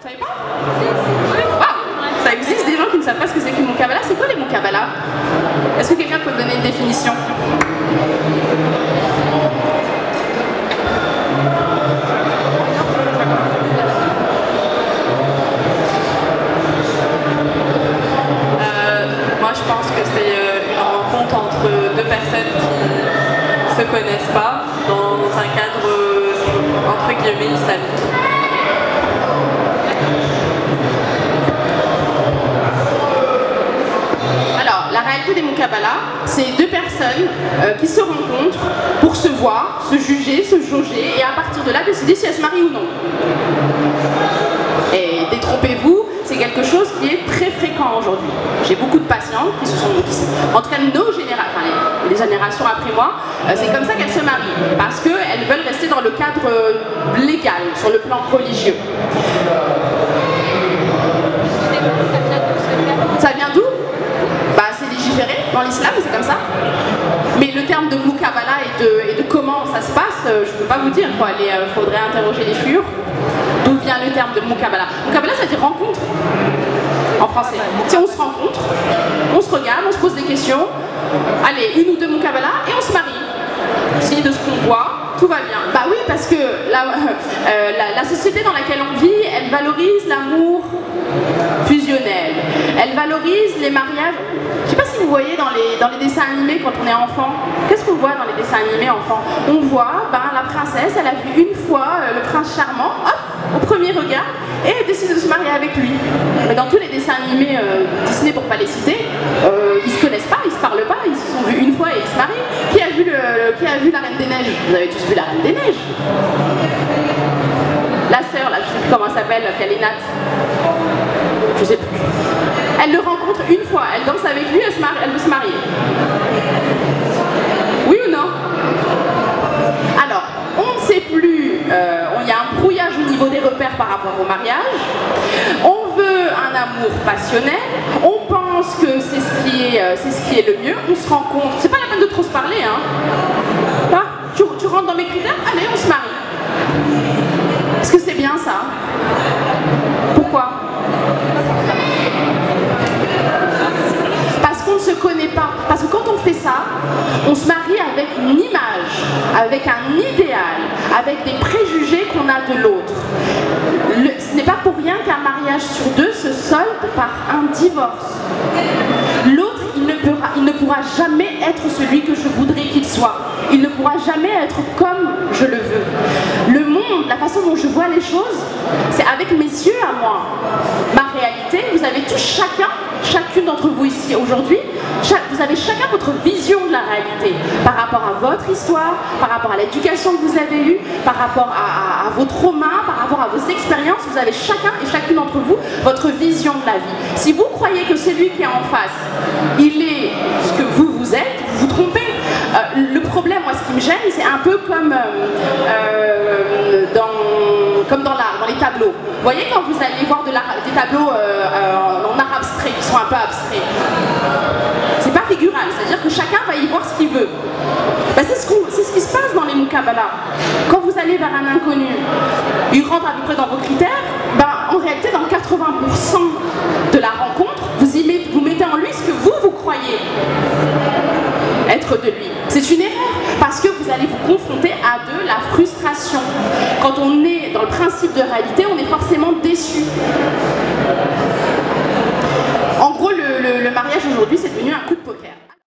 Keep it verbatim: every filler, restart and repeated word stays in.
savez pas? Ah, ça existe des gens qui ne savent pas ce que c'est que le Muqabala. C'est quoi les Muqabala? Est-ce que quelqu'un peut me donner une définition? Je pense que c'est une rencontre entre deux personnes qui ne se connaissent pas dans un cadre entre guillemets islamique. Alors, la réalité des Muqabala, c'est deux personnes euh, qui se rencontrent pour se voir, se juger, se jauger et à partir de là décider si elles se marient ou non. Et détrompez-vous, c'est quelque chose qui est très fréquent aujourd'hui. J'ai beaucoup de patientes qui se sont, qui sont en tout cas nos générations, enfin les, les générations après moi, euh, c'est comme ça qu'elles se marient, parce qu'elles veulent rester dans le cadre euh, légal, sur le plan religieux. Ça vient d'où? Bah c'est légiféré dans l'islam, c'est comme ça. Mais le terme de Muqabala et de, et de comment ça se passe, euh, je ne peux pas vous dire. Il euh, faudrait interroger les fures. D'où vient le terme de Muqabala? Muqabala, ça veut dire rencontre en français. Si on se rencontre, on se regarde, on se pose des questions, allez, une ou deux Muqabala et on se marie. Si de ce qu'on voit, tout va bien. Bah oui, parce que la, euh, la, la société dans laquelle on vit, elle valorise l'amour fusionnel. Elle valorise les mariages. Je sais pas si vous voyez dans les, dans les dessins animés quand on est enfant. Qu'est-ce qu'on voit dans les dessins animés enfants? On voit ben, la princesse, elle a vu une fois euh, le prince charmant, hop, au premier regard, et elle décide de se marier avec lui. Mais dans tous les dessins animés euh, Disney, pour pas les citer, euh, ils se connaissent pas, ils se parlent pas, ils se sont vus une fois et ils se marient. Qui a vu, le, le, qui a vu la Reine des Neiges? Vous avez tous vu la Reine des Neiges? La sœur, là, je sais plus comment elle s'appelle, Kalinat. Je sais plus. Elle le rencontre une fois, elle danse avec lui, elle, se marie, elle veut se marier. Oui ou non? Alors, on ne sait plus, euh, il y a un brouillage au niveau des repères par rapport au mariage. On veut un amour passionnel, on pense que c'est ce qui est, euh, c'est ce qui est le mieux, on se rend compte, c'est pas la peine de trop se parler, hein. Là, tu, tu rentres dans mes critères, allez, on se marie. Est-ce que c'est bien ça? Pourquoi? Parce qu'on ne se connaît pas. Parce que quand on fait ça, on se marie avec une image, avec un idéal, avec des préjugés qu'on a de l'autre. Ce n'est pas pour rien qu'un mariage sur deux se solde par un divorce. L'autre, il ne pourra, il ne pourra jamais être celui que je voudrais qu'il soit. Il ne pourra jamais être comme je le veux. Le monde, la façon dont je vois les choses, c'est avec mes yeux à moi. Ma réalité, vous avez tous chacun, chacune d'entre vous ici aujourd'hui, vous avez chacun votre vision de la réalité par rapport à votre histoire, par rapport à l'éducation que vous avez eue, par rapport à, à, à vos traumas, par rapport à vos expériences. Vous avez chacun et chacune d'entre vous votre vision de la vie. Si vous croyez que celui qui est en face, il est ce que vous, vous êtes, vous vous trompez. Euh, le problème, moi, ce qui me gêne, c'est un peu comme euh, euh, dans, comme dans l'art, dans les tableaux. Vous voyez quand vous allez voir de des tableaux euh, euh, en art abstrait, qui sont un peu abstraits. C'est pas figural, c'est-à-dire que chacun va y voir ce qu'il veut. Ben, c'est ce, ce qui se passe dans les Muqabala. Quand vous allez vers un inconnu, il rentre à peu près dans vos critères, ben, en réalité, dans quatre-vingts pour cent de la rencontre, vous, y mettez, vous mettez en lui ce que vous, vous croyez être de lui. C'est une erreur, parce que vous allez vous confronter à de la frustration. Quand on est dans le principe de réalité, on est forcément déçu. En gros, le, le, le mariage aujourd'hui, c'est devenu un coup de poker.